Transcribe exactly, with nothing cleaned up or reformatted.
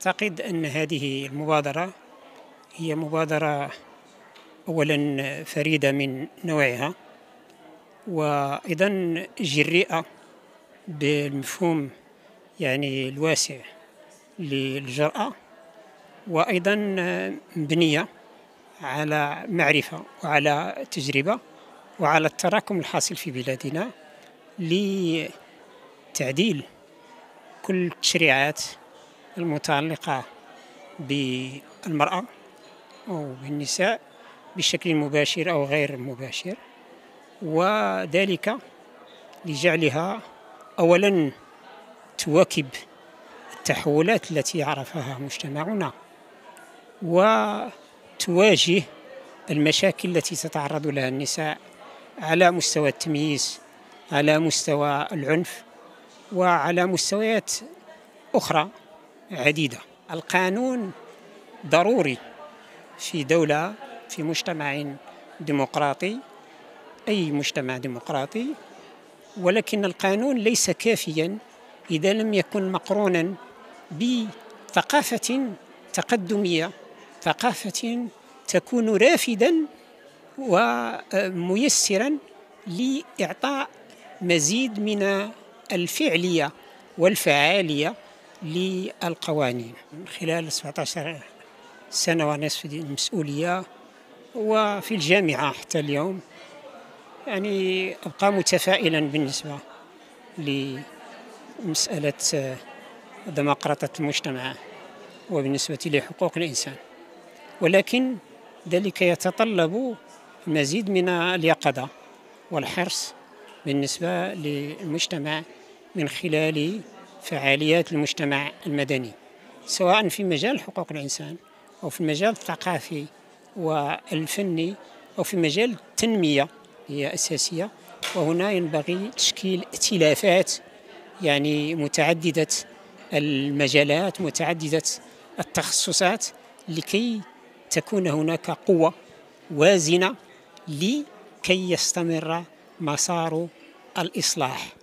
أعتقد أن هذه المبادرة هي مبادرة أولا فريدة من نوعها، وأيضا جريئة بالمفهوم يعني الواسع للجرأة، وأيضا مبنية على معرفة وعلى تجربة وعلى التراكم الحاصل في بلادنا لتعديل كل التشريعات المتعلقة بالمرأة أو بالنساء بشكل مباشر أو غير مباشر، وذلك لجعلها أولا تواكب التحولات التي عرفها مجتمعنا، وتواجه المشاكل التي تتعرض لها النساء على مستوى التمييز، على مستوى العنف، وعلى مستويات أخرى عديدة. القانون ضروري في دولة، في مجتمع ديمقراطي، أي مجتمع ديمقراطي، ولكن القانون ليس كافيا إذا لم يكن مقرونا بثقافة تقدمية، ثقافة تكون رافدا وميسرا لإعطاء مزيد من الفعلية والفعالية للقوانين. من خلال سبعة عشر سنة ونصف المسؤولية وفي الجامعة حتى اليوم، يعني أبقى متفائلا بالنسبة لمسألة ديمقراطية المجتمع وبالنسبة لحقوق الإنسان، ولكن ذلك يتطلب مزيد من اليقظة والحرص بالنسبة للمجتمع من خلال فعاليات المجتمع المدني، سواء في مجال حقوق الإنسان أو في المجال الثقافي والفني أو في مجال التنمية هي أساسية. وهنا ينبغي تشكيل ائتلافات يعني متعددة المجالات، متعددة التخصصات، لكي تكون هناك قوة وازنة لكي يستمر مسار الإصلاح.